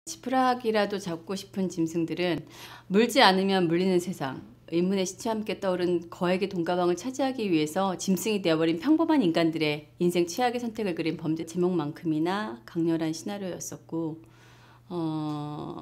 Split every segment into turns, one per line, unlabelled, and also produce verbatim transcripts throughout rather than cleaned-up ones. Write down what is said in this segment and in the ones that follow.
지푸라기라도 잡고 싶은 짐승들은 물지 않으면 물리는 세상, 의문의 시체와 함께 떠오른 거액의 돈가방을 차지하기 위해서 짐승이 되어버린 평범한 인간들의 인생 최악의 선택을 그린 범죄 제목만큼이나 강렬한 시나리오였었고, 어,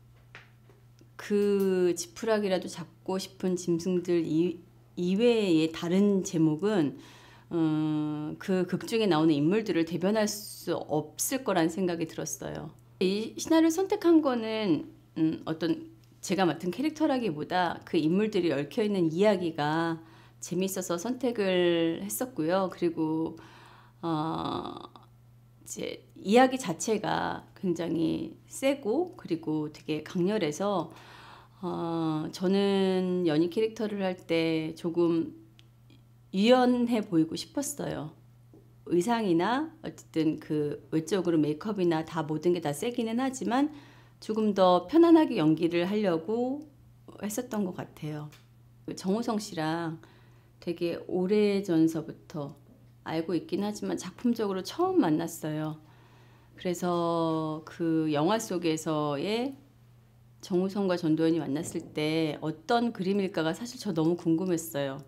그 지푸라기라도 잡고 싶은 짐승들 이, 이외의 다른 제목은 어, 그 극 중에 나오는 인물들을 대변할 수 없을 거란 생각이 들었어요. 이 시나리오를 선택한 거는 음, 어떤 제가 맡은 캐릭터라기보다 그 인물들이 얽혀있는 이야기가 재밌어서 선택을 했었고요. 그리고 어, 이제 이야기 자체가 굉장히 세고 그리고 되게 강렬해서 어, 저는 연희 캐릭터를 할 때 조금 유연해 보이고 싶었어요. 의상이나 어쨌든 그 외적으로 메이크업이나 다 모든 게 다 세기는 하지만 조금 더 편안하게 연기를 하려고 했었던 것 같아요. 정우성 씨랑 되게 오래전서부터 알고 있긴 하지만 작품적으로 처음 만났어요. 그래서 그 영화 속에서의 정우성과 전도연이 만났을 때 어떤 그림일까가 사실 저 너무 궁금했어요.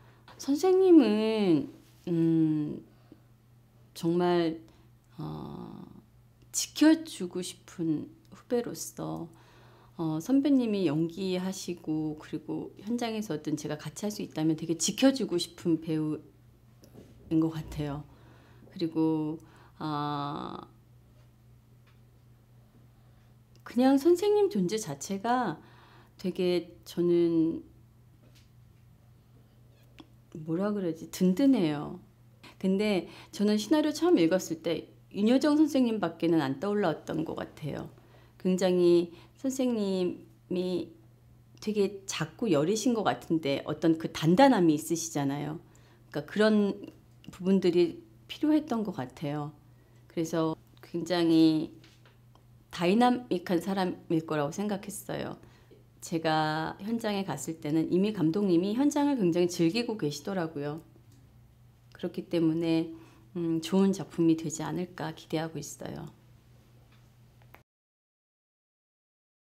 선생님은 음, 정말 어, 지켜주고 싶은 후배로서 어, 선배님이 연기하시고 그리고 현장에서든 제가 같이 할 수 있다면 되게 지켜주고 싶은 배우인 것 같아요. 그리고 어, 그냥 선생님 존재 자체가 되게 저는 뭐라 그러지? 든든해요. 근데 저는 시나리오 처음 읽었을 때 윤여정 선생님 밖에는 안 떠올랐던 것 같아요. 굉장히 선생님이 되게 작고 여리신 것 같은데 어떤 그 단단함이 있으시잖아요. 그러니까 그런 부분들이 필요했던 것 같아요. 그래서 굉장히 다이나믹한 사람일 거라고 생각했어요. 제가 현장에 갔을 때는 이미 감독님이 현장을 굉장히 즐기고 계시더라고요. 그렇기 때문에 음, 좋은 작품이 되지 않을까 기대하고 있어요.